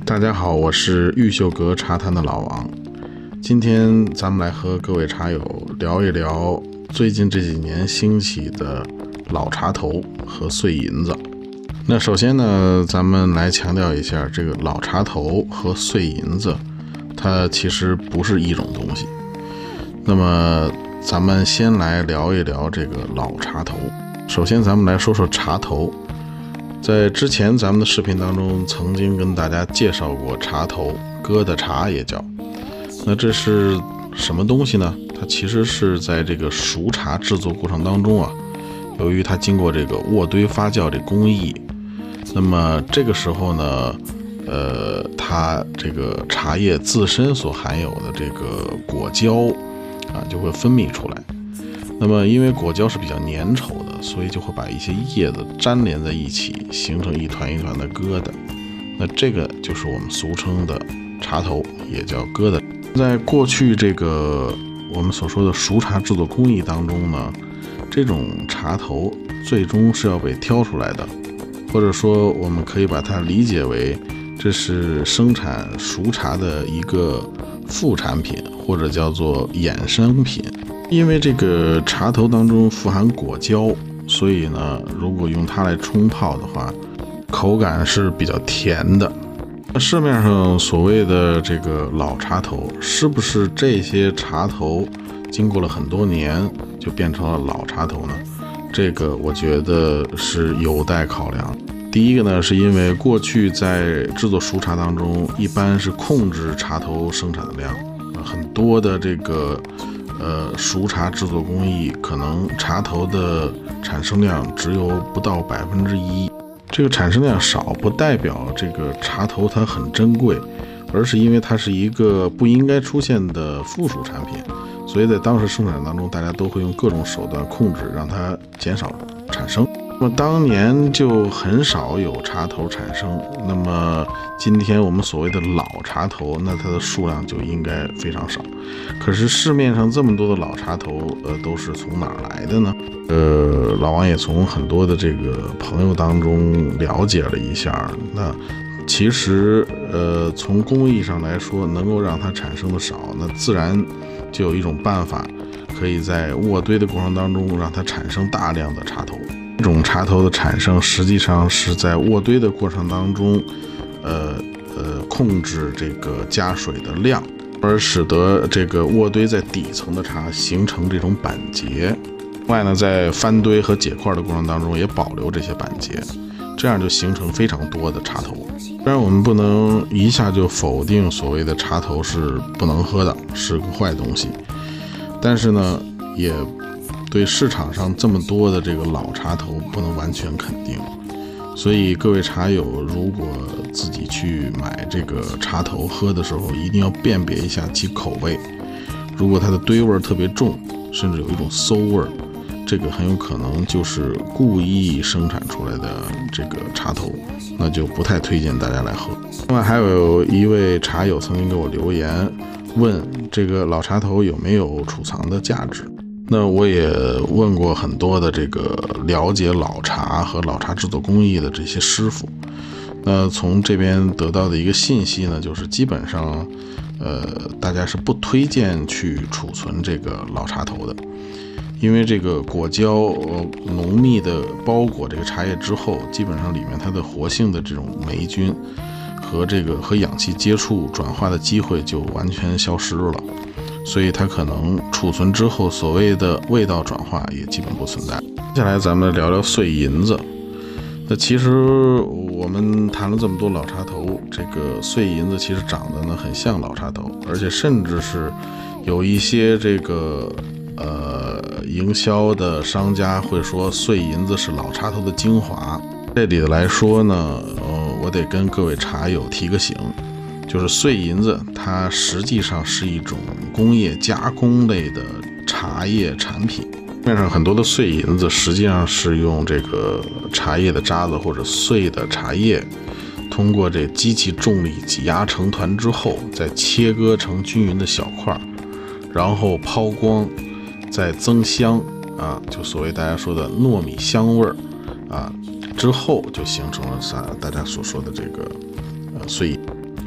大家好，我是玉秀阁茶坛的老王。今天咱们来和各位茶友聊一聊最近这几年兴起的老茶头和碎银子。那首先呢，咱们来强调一下，这个老茶头和碎银子它其实不是一种东西。那么咱们先来聊一聊这个老茶头。首先咱们来说说茶头。在之前咱们的视频当中曾经跟大家介绍过茶头，疙瘩茶也叫。那这是什么东西呢？它其实是在这个熟茶制作过程当中啊，由于它经过这个渥堆发酵这工艺，那么这个时候呢它这个茶叶自身所含有的这个果胶啊就会分泌出来。那么因为果胶是比较粘稠的，所以就会把一些叶子粘连在一起，形成一团一团的疙瘩。那这个就是我们俗称的茶头，也叫疙瘩。在过去这个我们所说的熟茶制作工艺当中呢，这种茶头最终是要被挑出来的，或者说我们可以把它理解为这是生产熟茶的一个副产品，或者叫做衍生品。因为这个茶头当中富含果胶，所以呢，如果用它来冲泡的话，口感是比较甜的。市面上所谓的这个老茶头，是不是这些茶头经过了很多年就变成了老茶头呢？这个我觉得是有待考量。第一个呢，是因为过去在制作熟茶当中，一般是控制茶头生产的量，很多的这个熟茶制作工艺可能茶头的产生量只有不到1%。这个产生量少不代表这个茶头它很珍贵，而是因为它是一个不应该出现的附属产品，所以在当时生产当中，大家都会用各种手段控制，让它减少产生。那么当年就很少有茶头产生，那么今天我们所谓的老茶头，那它的数量就应该非常少。可是市面上这么多的老茶头，都是从哪儿来的呢？老王也从很多的这个朋友当中了解了一下，那其实从工艺上来说，能够让它产生的少，那自然就有一种办法，可以在渥堆的过程当中让它产生大量的茶头。这种茶头的产生实际上是在渥堆的过程当中控制这个加水的量，而使得这个渥堆在底层的茶形成这种板结。另外呢，在翻堆和解块的过程当中也保留这些板结，这样就形成非常多的茶头。虽然我们不能一下就否定所谓的茶头是不能喝的，是个坏东西，但是呢，也对市场上这么多的这个老茶头不能完全肯定。所以各位茶友，如果自己去买这个茶头喝的时候，一定要辨别一下其口味。如果它的堆味特别重，甚至有一种馊味，这个很有可能就是故意生产出来的这个茶头，那就不太推荐大家来喝。另外还有一位茶友曾经给我留言问这个老茶头有没有储藏的价值。那我也问过很多的这个了解老茶和老茶制作工艺的这些师傅，那从这边得到的一个信息呢，就是基本上大家是不推荐去储存这个老茶头的。因为这个果胶浓密的包裹这个茶叶之后，基本上里面它的活性的这种霉菌和氧气接触转化的机会就完全消失了，所以它可能储存之后所谓的味道转化也基本不存在。接下来咱们聊聊碎银子。那其实我们谈了这么多老茶头，这个碎银子其实长得呢很像老茶头，而且甚至是有一些这个营销的商家会说碎银子是老茶头的精华。这里的来说呢，我得跟各位茶友提个醒，就是碎银子它实际上是一种工业加工类的茶叶产品。市面上很多的碎银子实际上是用这个茶叶的渣子或者碎的茶叶，通过这机器重力挤压成团之后，再切割成均匀的小块，然后抛光，再增香啊，就所谓大家说的糯米香味啊，之后就形成了大家所说的这个碎银。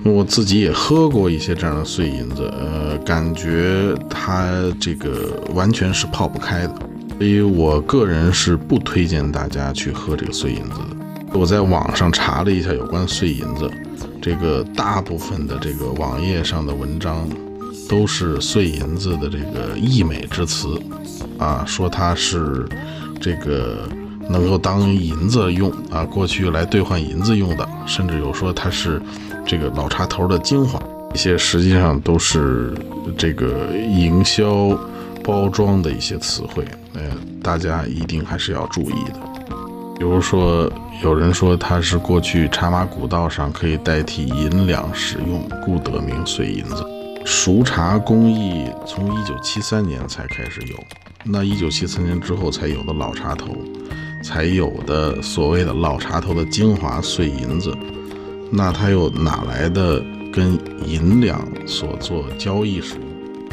我自己也喝过一些这样的碎银子，感觉它这个完全是泡不开的，所以我个人是不推荐大家去喝这个碎银子的。我在网上查了一下有关碎银子，这个大部分的这个网页上的文章都是碎银子的这个溢美之词啊，说它是这个能够当银子用啊，过去来兑换银子用的，甚至有说它是这个老茶头的精华，一些实际上都是这个营销包装的一些词汇，大家一定还是要注意的。比如说有人说它是过去茶马古道上可以代替银两使用，故得名碎银子。熟茶工艺从1973年才开始有，那1973年之后才有的老茶头，才有的所谓的老茶头的精华碎银子，那它又哪来的跟银两所做交易使用？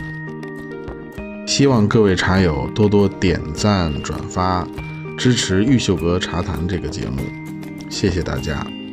希望各位茶友多多点赞转发，支持玉秀阁茶谈这个节目，谢谢大家。